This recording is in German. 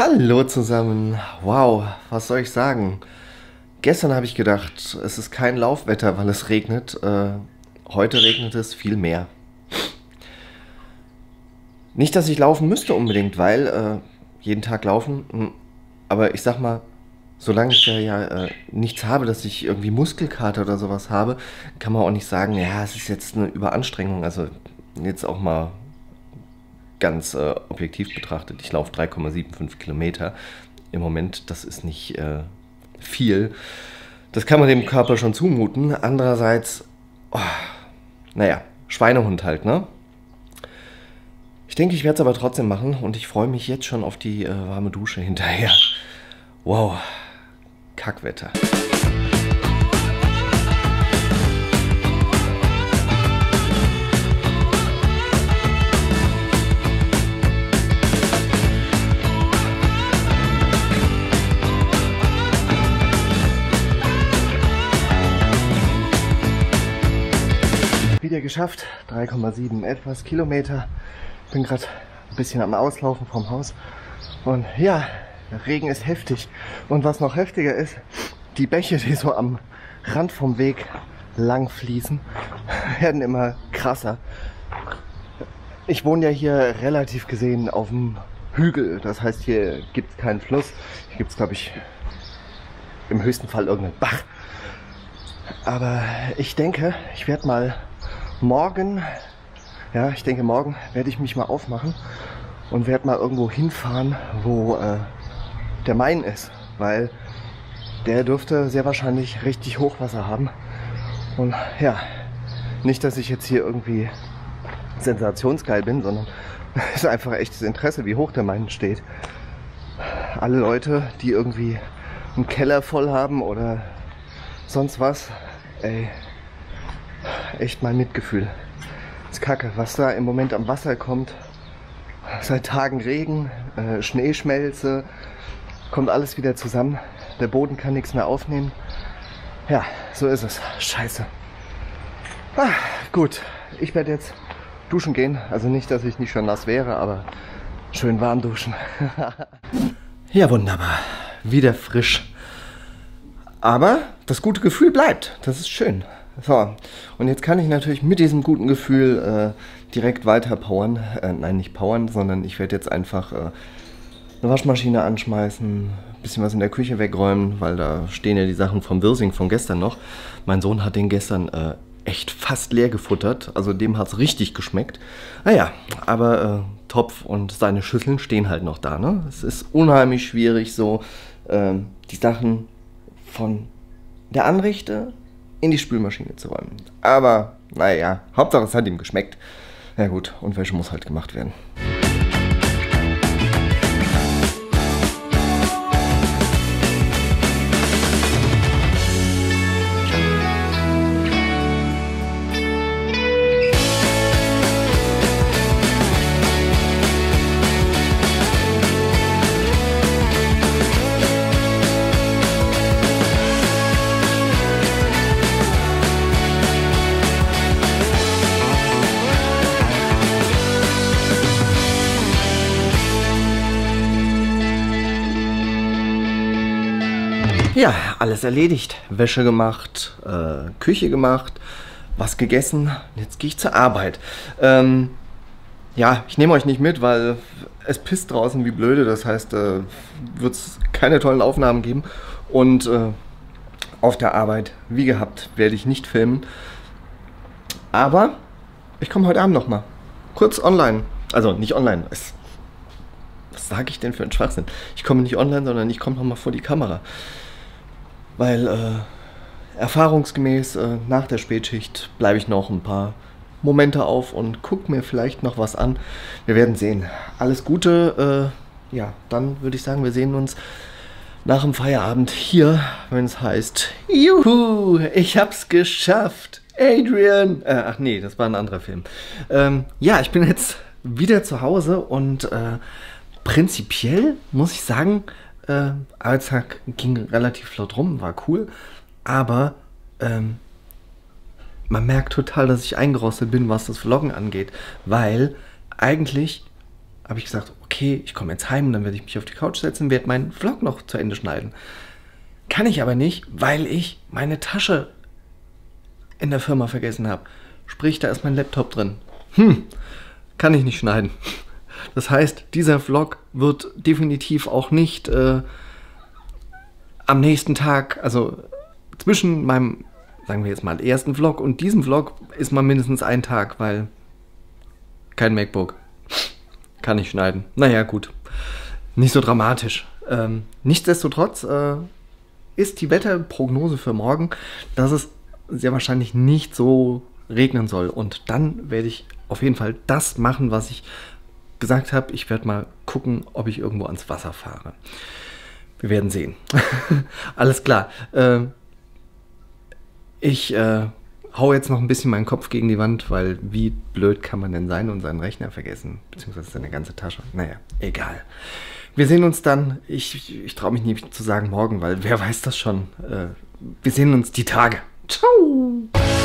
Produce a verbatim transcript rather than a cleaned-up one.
Hallo zusammen. Wow, was soll ich sagen? Gestern habe ich gedacht, es ist kein Laufwetter, weil es regnet. Äh, heute regnet es viel mehr. Nicht, dass ich laufen müsste unbedingt, weil äh, jeden Tag laufen. mh, Aber ich sag mal, solange ich ja, ja äh, nichts habe, dass ich irgendwie Muskelkater oder sowas habe, kann man auch nicht sagen, ja, es ist jetzt eine Überanstrengung. Also jetzt auch mal ganz äh, objektiv betrachtet, ich laufe drei Komma fünfundsiebzig Kilometer im Moment, das ist nicht äh, viel. Das kann man dem Körper schon zumuten. Andererseits, oh, naja, Schweinehund halt, ne? Ich denke, ich werde es aber trotzdem machen und ich freue mich jetzt schon auf die äh, warme Dusche hinterher. Wow, Kackwetter. Wieder geschafft, drei Komma sieben etwas Kilometer. Bin gerade ein bisschen am Auslaufen vom Haus. Und ja, der Regen ist heftig. Und was noch heftiger ist, die Bäche, die so am Rand vom Weg lang fließen, werden immer krasser. Ich wohne ja hier relativ gesehen auf dem Hügel. Das heißt, hier gibt es keinen Fluss. Hier gibt es, glaube ich, im höchsten Fall irgendeinen Bach. Aber ich denke, ich werde mal morgen, ja, ich denke morgen werde ich mich mal aufmachen und werde mal irgendwo hinfahren, wo äh, der Main ist, weil der dürfte sehr wahrscheinlich richtig Hochwasser haben. Und ja, nicht, dass ich jetzt hier irgendwie sensationsgeil bin, sondern es ist einfach echtes Interesse, wie hoch der Main steht. Alle Leute, die irgendwie einen Keller voll haben oder sonst was, ey, echt mein Mitgefühl. Das ist kacke, was da im Moment am Wasser kommt. Seit Tagen Regen, äh, Schneeschmelze, kommt alles wieder zusammen. Der Boden kann nichts mehr aufnehmen. Ja, so ist es. Scheiße. Ah, gut, ich werde jetzt duschen gehen. Also nicht, dass ich nicht schon nass wäre, aber schön warm duschen. Ja, wunderbar. Wieder frisch. Aber das gute Gefühl bleibt. Das ist schön. So, und jetzt kann ich natürlich mit diesem guten Gefühl äh, direkt weiter powern. Äh, nein, nicht powern, sondern ich werde jetzt einfach äh, eine Waschmaschine anschmeißen, ein bisschen was in der Küche wegräumen, weil da stehen ja die Sachen vom Wirsing von gestern noch. Mein Sohn hat den gestern äh, echt fast leer gefuttert, also dem hat es richtig geschmeckt. Naja, aber äh, Topf und seine Schüsseln stehen halt noch da, ne? Es ist unheimlich schwierig, so äh, die Sachen von der Anrichte in die Spülmaschine zu räumen. Aber, naja, Hauptsache es hat ihm geschmeckt. Ja gut, und Wäsche muss halt gemacht werden. Ja, alles erledigt. Wäsche gemacht, äh, Küche gemacht, was gegessen. Jetzt gehe ich zur Arbeit. Ähm, ja, ich nehme euch nicht mit, weil es pisst draußen wie blöde. Das heißt, äh, wird es keine tollen Aufnahmen geben. Und äh, auf der Arbeit, wie gehabt, werde ich nicht filmen. Aber ich komme heute Abend nochmal. Kurz online. Also nicht online. Es, was sage ich denn für einen Schwachsinn? Ich komme nicht online, sondern ich komme nochmal vor die Kamera. Weil äh, erfahrungsgemäß äh, nach der Spätschicht bleibe ich noch ein paar Momente auf und gucke mir vielleicht noch was an. Wir werden sehen. Alles Gute. Äh, ja, dann würde ich sagen, wir sehen uns nach dem Feierabend hier, wenn es heißt, juhu, ich hab's geschafft. Adrian. Äh, ach nee, das war ein anderer Film. Ähm, ja, ich bin jetzt wieder zu Hause und äh, prinzipiell muss ich sagen, Äh, Arbeitstag ging relativ flott rum, war cool, aber ähm, man merkt total, dass ich eingerostet bin, was das Vloggen angeht, weil eigentlich habe ich gesagt, okay, okay, ich komme jetzt heim und dann werde ich mich auf die Couch setzen und werde meinen Vlog noch zu Ende schneiden. Kann ich aber nicht, weil ich meine Tasche in der Firma vergessen habe. Sprich, da ist mein Laptop drin. Hm, kann ich nicht schneiden. Das heißt, dieser Vlog wird definitiv auch nicht äh, am nächsten Tag, also zwischen meinem, sagen wir jetzt mal, ersten Vlog und diesem Vlog ist mal mindestens ein Tag, weil kein MacBook. Kann ich schneiden. Naja, gut. Nicht so dramatisch. Ähm, nichtsdestotrotz äh, ist die Wetterprognose für morgen, dass es sehr wahrscheinlich nicht so regnen soll. Und dann werde ich auf jeden Fall das machen, was ich gesagt habe. Ich werde mal gucken, ob ich irgendwo ans Wasser fahre. Wir werden sehen. Alles klar. Äh, ich äh, hau jetzt noch ein bisschen meinen Kopf gegen die Wand, weil wie blöd kann man denn sein und seinen Rechner vergessen? Beziehungsweise seine ganze Tasche. Naja, egal. Wir sehen uns dann, ich, ich, ich traue mich nicht zu sagen morgen, weil wer weiß das schon. Äh, wir sehen uns die Tage. Ciao!